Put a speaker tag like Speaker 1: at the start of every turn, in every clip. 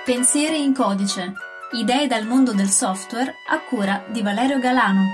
Speaker 1: Pensieri in codice. Idee dal mondo del software a cura di Valerio Galano.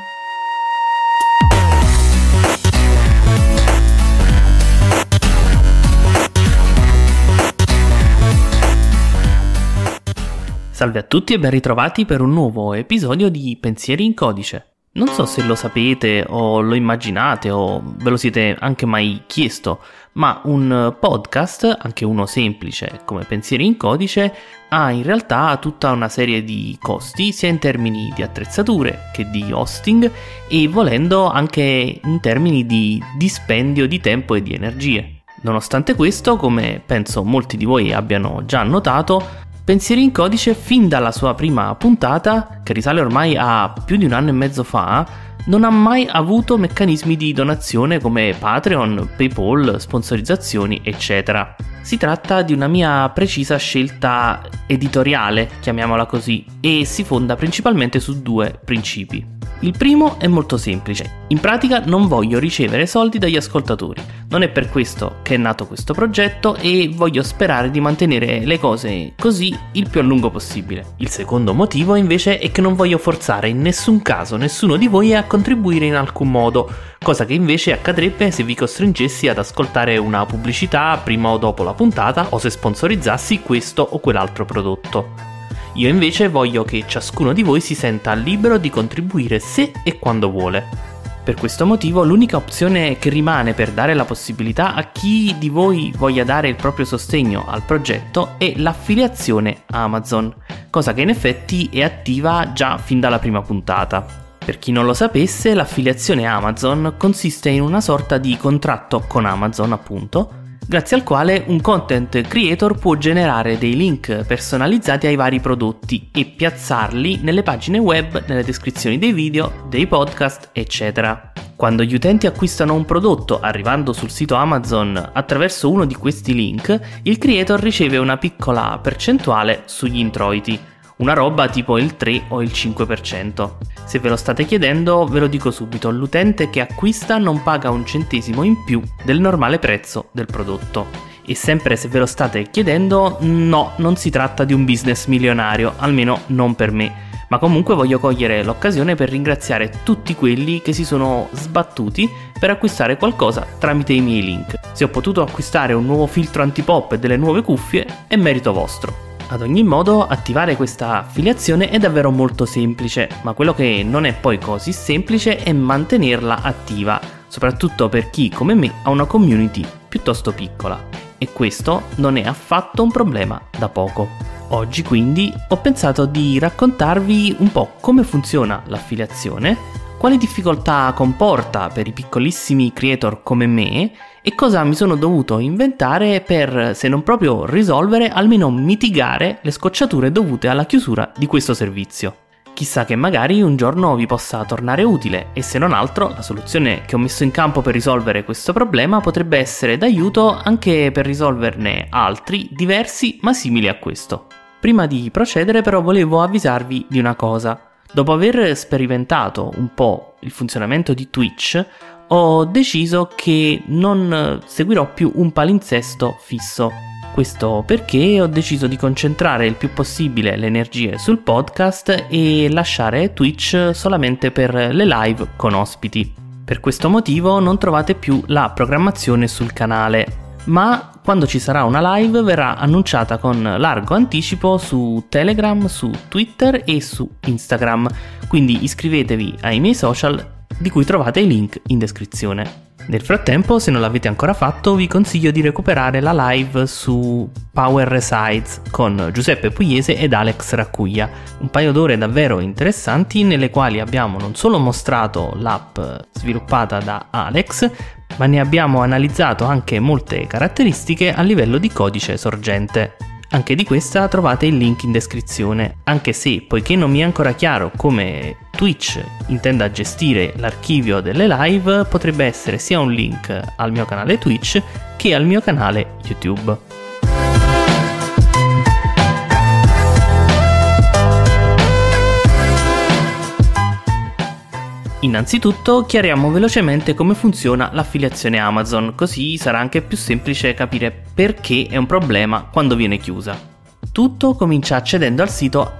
Speaker 2: Salve a tutti e ben ritrovati per un nuovo episodio di Pensieri in codice. Non so se lo sapete o lo immaginate o ve lo siete anche mai chiesto, ma un podcast, anche uno semplice come Pensieri in codice, ha in realtà tutta una serie di costi, sia in termini di attrezzature che di hosting e volendo anche in termini di dispendio di tempo e di energie. Nonostante questo, come penso molti di voi abbiano già notato, Pensieri in codice fin dalla sua prima puntata, che risale ormai a più di 1 anno e mezzo fa, non ha mai avuto meccanismi di donazione come Patreon, PayPal, sponsorizzazioni, eccetera. Si tratta di una mia precisa scelta editoriale, chiamiamola così, e si fonda principalmente su 2 principi. Il primo è molto semplice. In pratica non voglio ricevere soldi dagli ascoltatori. Non è per questo che è nato questo progetto e voglio sperare di mantenere le cose così il più a lungo possibile. Il secondo motivo invece è che non voglio forzare in nessun caso nessuno di voi a contribuire in alcun modo, cosa che invece accadrebbe se vi costringessi ad ascoltare una pubblicità prima o dopo la puntata o se sponsorizzassi questo o quell'altro prodotto. Io invece voglio che ciascuno di voi si senta libero di contribuire se e quando vuole. Per questo motivo l'unica opzione che rimane per dare la possibilità a chi di voi voglia dare il proprio sostegno al progetto è l'affiliazione Amazon, cosa che in effetti è attiva già fin dalla prima puntata. Per chi non lo sapesse, l'affiliazione Amazon consiste in una sorta di contratto con Amazon, appunto, grazie al quale un content creator può generare dei link personalizzati ai vari prodotti e piazzarli nelle pagine web, nelle descrizioni dei video, dei podcast, eccetera. Quando gli utenti acquistano un prodotto arrivando sul sito Amazon attraverso uno di questi link, il creator riceve una piccola percentuale sugli introiti, una roba tipo il 3 o il 5%. Se ve lo state chiedendo, ve lo dico subito, l'utente che acquista non paga un centesimo in più del normale prezzo del prodotto. E sempre se ve lo state chiedendo, no, non si tratta di un business milionario, almeno non per me. Ma comunque voglio cogliere l'occasione per ringraziare tutti quelli che si sono sbattuti per acquistare qualcosa tramite i miei link. Se ho potuto acquistare un nuovo filtro antipop e delle nuove cuffie, è merito vostro. Ad ogni modo, attivare questa affiliazione è davvero molto semplice, ma quello che non è poi così semplice è mantenerla attiva, soprattutto per chi, come me, ha una community piuttosto piccola. E questo non è affatto un problema da poco. Oggi quindi ho pensato di raccontarvi un po' come funziona l'affiliazione, quali difficoltà comporta per i piccolissimi creator come me e cosa mi sono dovuto inventare per, se non proprio risolvere, almeno mitigare le scocciature dovute alla chiusura di questo servizio. Chissà che magari un giorno vi possa tornare utile e se non altro la soluzione che ho messo in campo per risolvere questo problema potrebbe essere d'aiuto anche per risolverne altri diversi ma simili a questo. Prima di procedere però volevo avvisarvi di una cosa. Dopo aver sperimentato un po' il funzionamento di Twitch, ho deciso che non seguirò più un palinsesto fisso. Questo perché ho deciso di concentrare il più possibile le energie sul podcast e lasciare Twitch solamente per le live con ospiti. Per questo motivo non trovate più la programmazione sul canale, ma quando ci sarà una live verrà annunciata con largo anticipo su Telegram, su Twitter e su Instagram, quindi iscrivetevi ai miei social di cui trovate i link in descrizione. Nel frattempo, se non l'avete ancora fatto, vi consiglio di recuperare la live su Power Resides con Giuseppe Pugliese ed Alex Raccuglia, un paio d'ore davvero interessanti nelle quali abbiamo non solo mostrato l'app sviluppata da Alex, ma ne abbiamo analizzato anche molte caratteristiche a livello di codice sorgente. Anche di questa trovate il link in descrizione, anche se, poiché non mi è ancora chiaro come Twitch intenda gestire l'archivio delle live, potrebbe essere sia un link al mio canale Twitch che al mio canale YouTube. Innanzitutto chiariamo velocemente come funziona l'affiliazione Amazon, così sarà anche più semplice capire perché è un problema quando viene chiusa. Tutto comincia accedendo al sito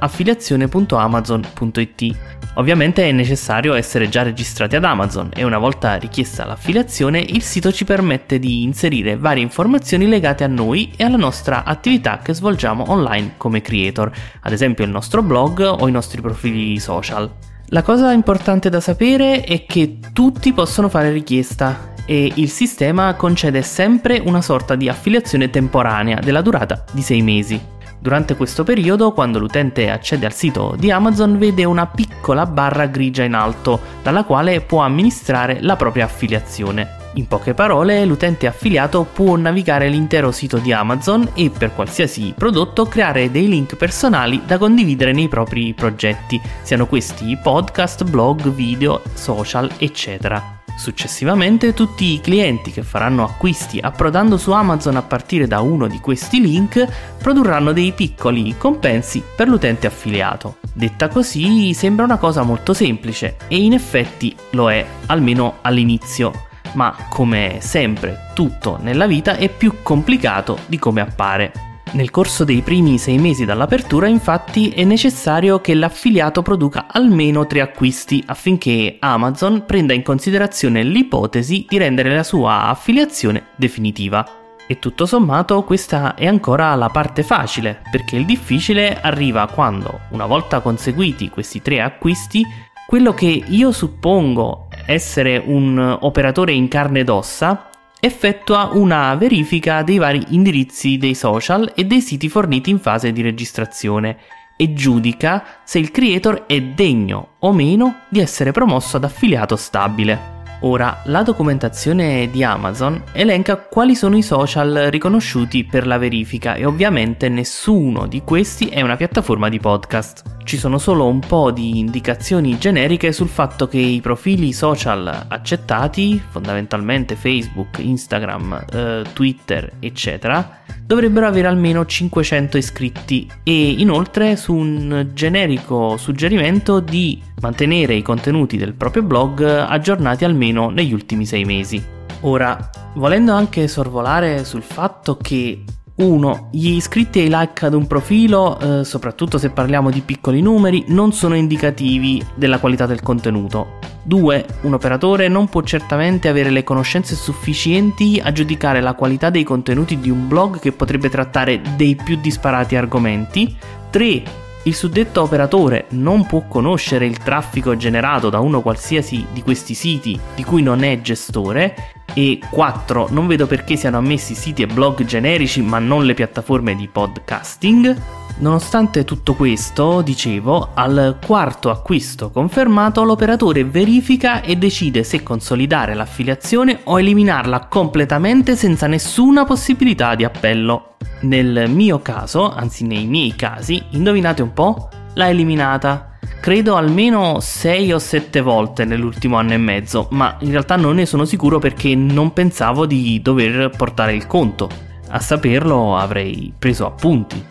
Speaker 2: affiliazione.amazon.it. Ovviamente è necessario essere già registrati ad Amazon e una volta richiesta l'affiliazione il sito ci permette di inserire varie informazioni legate a noi e alla nostra attività che svolgiamo online come creator, ad esempio il nostro blog o i nostri profili social. La cosa importante da sapere è che tutti possono fare richiesta e il sistema concede sempre una sorta di affiliazione temporanea della durata di 6 mesi. Durante questo periodo, quando l'utente accede al sito di Amazon, vede una piccola barra grigia in alto, dalla quale può amministrare la propria affiliazione. In poche parole, l'utente affiliato può navigare l'intero sito di Amazon e per qualsiasi prodotto creare dei link personali da condividere nei propri progetti, siano questi podcast, blog, video, social, eccetera. Successivamente tutti i clienti che faranno acquisti approdando su Amazon a partire da uno di questi link produrranno dei piccoli compensi per l'utente affiliato. Detta così sembra una cosa molto semplice e in effetti lo è, almeno all'inizio, ma come sempre tutto nella vita è più complicato di come appare. Nel corso dei primi 6 mesi dall'apertura, infatti, è necessario che l'affiliato produca almeno 3 acquisti affinché Amazon prenda in considerazione l'ipotesi di rendere la sua affiliazione definitiva. E tutto sommato questa è ancora la parte facile, perché il difficile arriva quando, una volta conseguiti questi 3 acquisti, quello che io suppongo essere un operatore in carne ed ossa effettua una verifica dei vari indirizzi dei social e dei siti forniti in fase di registrazione e giudica se il creator è degno o meno di essere promosso ad affiliato stabile. Ora, la documentazione di Amazon elenca quali sono i social riconosciuti per la verifica e ovviamente nessuno di questi è una piattaforma di podcast. Ci sono solo un po' di indicazioni generiche sul fatto che i profili social accettati, fondamentalmente Facebook, Instagram, Twitter, eccetera, dovrebbero avere almeno 500 iscritti e inoltre su un generico suggerimento di mantenere i contenuti del proprio blog aggiornati almeno negli ultimi 6 mesi. Ora, volendo anche sorvolare sul fatto che 1. Gli iscritti e i like ad un profilo, soprattutto se parliamo di piccoli numeri, non sono indicativi della qualità del contenuto. 2. Un operatore non può certamente avere le conoscenze sufficienti a giudicare la qualità dei contenuti di un blog che potrebbe trattare dei più disparati argomenti. 3. Il suddetto operatore non può conoscere il traffico generato da uno qualsiasi di questi siti di cui non è gestore. E 4. Non vedo perché siano ammessi siti e blog generici ma non le piattaforme di podcasting. Nonostante tutto questo, dicevo, al 4º acquisto confermato l'operatore verifica e decide se consolidare l'affiliazione o eliminarla completamente senza nessuna possibilità di appello. Nel mio caso, anzi nei miei casi, indovinate un po'? L'ha eliminata. Credo almeno 6 o 7 volte nell'ultimo anno e mezzo, ma in realtà non ne sono sicuro perché non pensavo di dover portare il conto. A saperlo avrei preso appunti.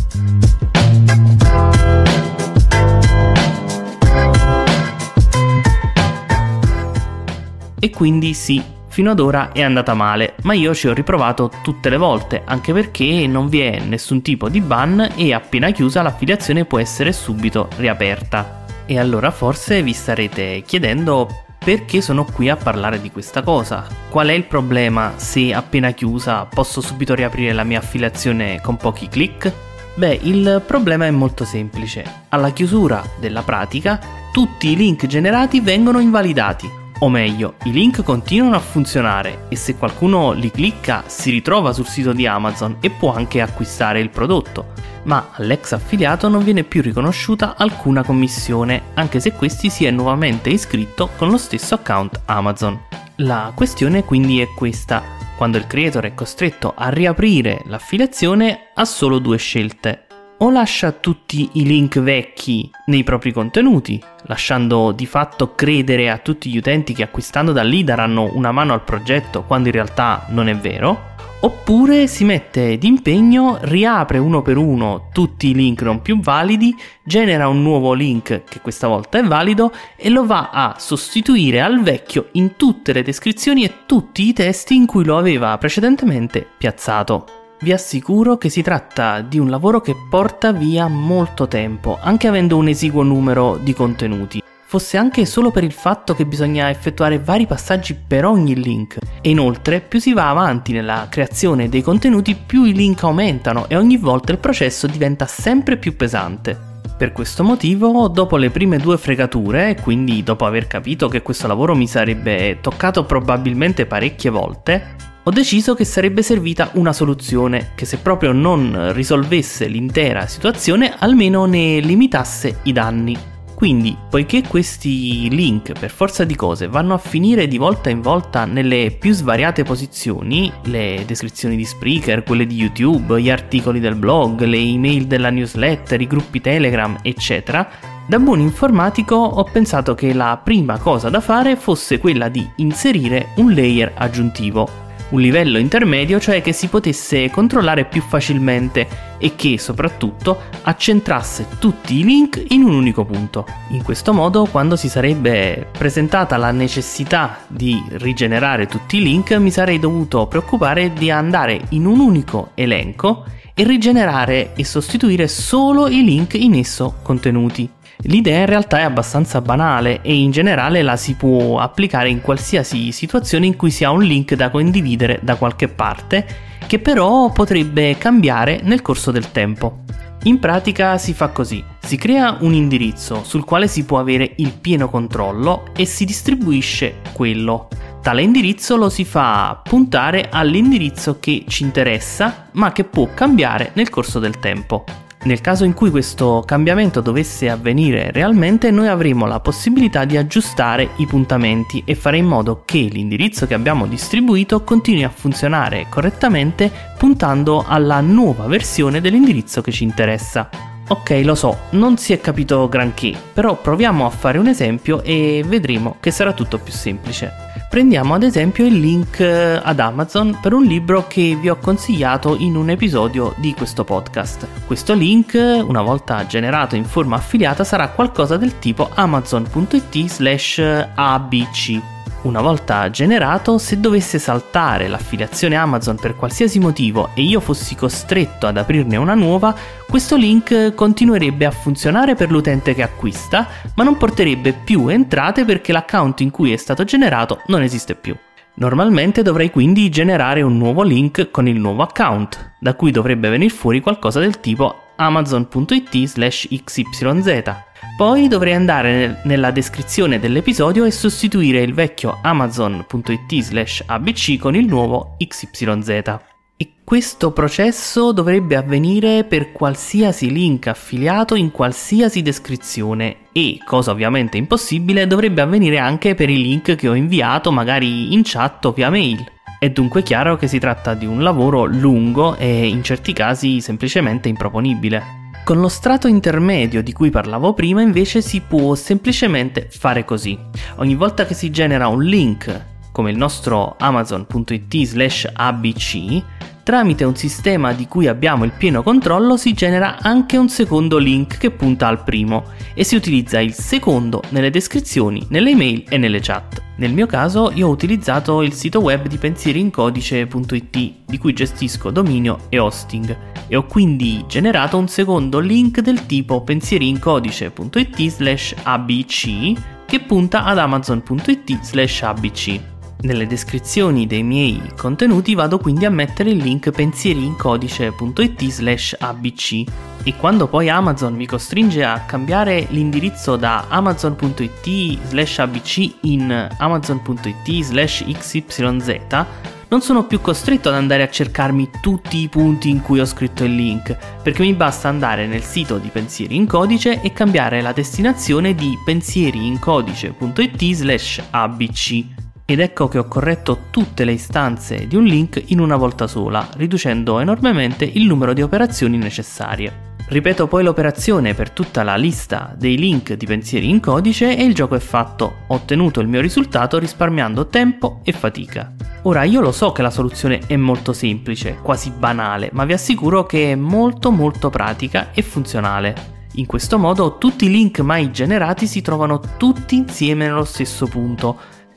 Speaker 2: E quindi sì, fino ad ora è andata male, ma io ci ho riprovato tutte le volte, anche perché non vi è nessun tipo di ban e appena chiusa l'affiliazione può essere subito riaperta. E allora forse vi starete chiedendo perché sono qui a parlare di questa cosa. Qual è il problema se appena chiusa posso subito riaprire la mia affiliazione con pochi click? Beh, il problema è molto semplice. Alla chiusura della pratica, tutti i link generati vengono invalidati. O meglio, i link continuano a funzionare e se qualcuno li clicca si ritrova sul sito di Amazon e può anche acquistare il prodotto, ma all'ex affiliato non viene più riconosciuta alcuna commissione, anche se questi si è nuovamente iscritto con lo stesso account Amazon. La questione quindi è questa: quando il creator è costretto a riaprire l'affiliazione ha solo 2 scelte. O lascia tutti i link vecchi nei propri contenuti, lasciando di fatto credere a tutti gli utenti che acquistando da lì daranno una mano al progetto quando in realtà non è vero, oppure si mette d'impegno, riapre uno per uno tutti i link non più validi, genera un nuovo link che questa volta è valido e lo va a sostituire al vecchio in tutte le descrizioni e tutti i testi in cui lo aveva precedentemente piazzato. Vi assicuro che si tratta di un lavoro che porta via molto tempo, anche avendo un esiguo numero di contenuti. Fosse anche solo per il fatto che bisogna effettuare vari passaggi per ogni link. E inoltre, più si va avanti nella creazione dei contenuti, più i link aumentano e ogni volta il processo diventa sempre più pesante. Per questo motivo, dopo le prime 2 fregature, quindi dopo aver capito che questo lavoro mi sarebbe toccato probabilmente parecchie volte, ho deciso che sarebbe servita una soluzione che, se proprio non risolvesse l'intera situazione, almeno ne limitasse i danni. Quindi, poiché questi link per forza di cose vanno a finire di volta in volta nelle più svariate posizioni, le descrizioni di Spreaker, quelle di YouTube, gli articoli del blog, le email della newsletter, i gruppi Telegram, eccetera, da buon informatico ho pensato che la prima cosa da fare fosse quella di inserire un layer aggiuntivo. Un livello intermedio, cioè che si potesse controllare più facilmente e che soprattutto accentrasse tutti i link in un unico punto. In questo modo, quando si sarebbe presentata la necessità di rigenerare tutti i link, mi sarei dovuto preoccupare di andare in un unico elenco e rigenerare e sostituire solo i link in esso contenuti. L'idea in realtà è abbastanza banale e in generale la si può applicare in qualsiasi situazione in cui si ha un link da condividere da qualche parte, che però potrebbe cambiare nel corso del tempo. In pratica si fa così: si crea un indirizzo sul quale si può avere il pieno controllo e si distribuisce quello. Tale indirizzo lo si fa puntare all'indirizzo che ci interessa, ma che può cambiare nel corso del tempo. Nel caso in cui questo cambiamento dovesse avvenire realmente, noi avremo la possibilità di aggiustare i puntamenti e fare in modo che l'indirizzo che abbiamo distribuito continui a funzionare correttamente puntando alla nuova versione dell'indirizzo che ci interessa. Ok, lo so, non si è capito granché, però proviamo a fare un esempio e vedremo che sarà tutto più semplice. Prendiamo ad esempio il link ad Amazon per un libro che vi ho consigliato in un episodio di questo podcast. Questo link, una volta generato in forma affiliata, sarà qualcosa del tipo amazon.it/abc. Una volta generato, se dovesse saltare l'affiliazione Amazon per qualsiasi motivo e io fossi costretto ad aprirne una nuova, questo link continuerebbe a funzionare per l'utente che acquista, ma non porterebbe più entrate perché l'account in cui è stato generato non esiste più. Normalmente dovrei quindi generare un nuovo link con il nuovo account, da cui dovrebbe venire fuori qualcosa del tipo amazon.it/xyz. Poi dovrei andare nella descrizione dell'episodio e sostituire il vecchio amazon.it/abc con il nuovo xyz. E questo processo dovrebbe avvenire per qualsiasi link affiliato in qualsiasi descrizione e, cosa ovviamente impossibile, dovrebbe avvenire anche per i link che ho inviato magari in chat o via mail. È dunque chiaro che si tratta di un lavoro lungo e in certi casi semplicemente improponibile. Con lo strato intermedio di cui parlavo prima invece si può semplicemente fare così. Ogni volta che si genera un link, come il nostro amazon.it/abc, tramite un sistema di cui abbiamo il pieno controllo si genera anche un secondo link che punta al primo e si utilizza il secondo nelle descrizioni, nelle email e nelle chat. Nel mio caso io ho utilizzato il sito web di pensieriincodice.it, di cui gestisco dominio e hosting, e ho quindi generato un secondo link del tipo pensieriincodice.it/abc che punta ad amazon.it/abc. Nelle descrizioni dei miei contenuti vado quindi a mettere il link pensieriincodice.it/abc e quando poi Amazon mi costringe a cambiare l'indirizzo da amazon.it/abc in amazon.it/xyz, non sono più costretto ad andare a cercarmi tutti i punti in cui ho scritto il link, perché mi basta andare nel sito di Pensieri in Codice e cambiare la destinazione di pensieriincodice.it/abc. Ed ecco che ho corretto tutte le istanze di un link in una volta sola, riducendo enormemente il numero di operazioni necessarie. Ripeto poi l'operazione per tutta la lista dei link di Pensieri in Codice e il gioco è fatto. Ho ottenuto il mio risultato risparmiando tempo e fatica. Ora io lo so che la soluzione è molto semplice, quasi banale, ma vi assicuro che è molto pratica e funzionale. In questo modo tutti i link mai generati si trovano tutti insieme nello stesso punto.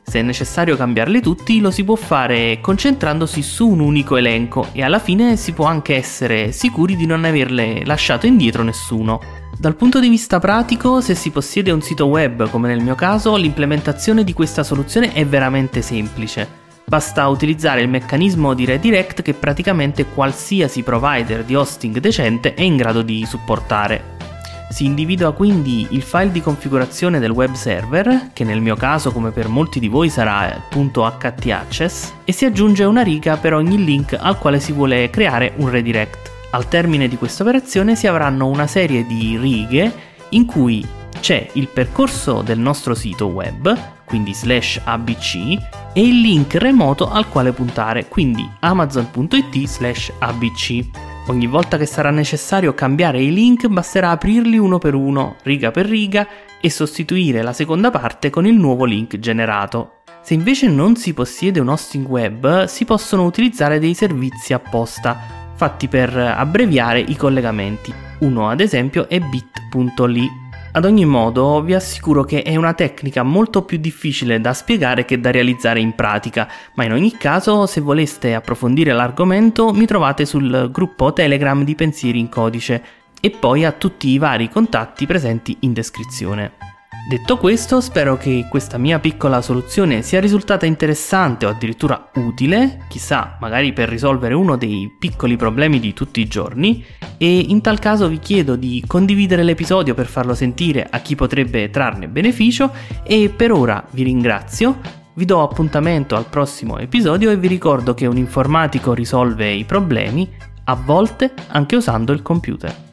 Speaker 2: Se è necessario cambiarli tutti, lo si può fare concentrandosi su un unico elenco e alla fine si può anche essere sicuri di non averle lasciato indietro nessuno. Dal punto di vista pratico, se si possiede un sito web come nel mio caso, l'implementazione di questa soluzione è veramente semplice. Basta utilizzare il meccanismo di redirect che praticamente qualsiasi provider di hosting decente è in grado di supportare. Si individua quindi il file di configurazione del web server, che nel mio caso come per molti di voi sarà .htaccess, e si aggiunge una riga per ogni link al quale si vuole creare un redirect. Al termine di questa operazione si avranno una serie di righe in cui c'è il percorso del nostro sito web, quindi /abc, e il link remoto al quale puntare, quindi amazon.it/abc. Ogni volta che sarà necessario cambiare i link basterà aprirli uno per uno, riga per riga, e sostituire la seconda parte con il nuovo link generato. Se invece non si possiede un hosting web, si possono utilizzare dei servizi apposta, fatti per abbreviare i collegamenti. Uno ad esempio è bit.ly. Ad ogni modo, vi assicuro che è una tecnica molto più difficile da spiegare che da realizzare in pratica, ma in ogni caso, se voleste approfondire l'argomento, mi trovate sul gruppo Telegram di Pensieri in Codice e poi a tutti i vari contatti presenti in descrizione. Detto questo, spero che questa mia piccola soluzione sia risultata interessante o addirittura utile, chissà, magari per risolvere uno dei piccoli problemi di tutti i giorni, e in tal caso vi chiedo di condividere l'episodio per farlo sentire a chi potrebbe trarne beneficio e per ora vi ringrazio, vi do appuntamento al prossimo episodio e vi ricordo che un informatico risolve i problemi, a volte anche usando il computer.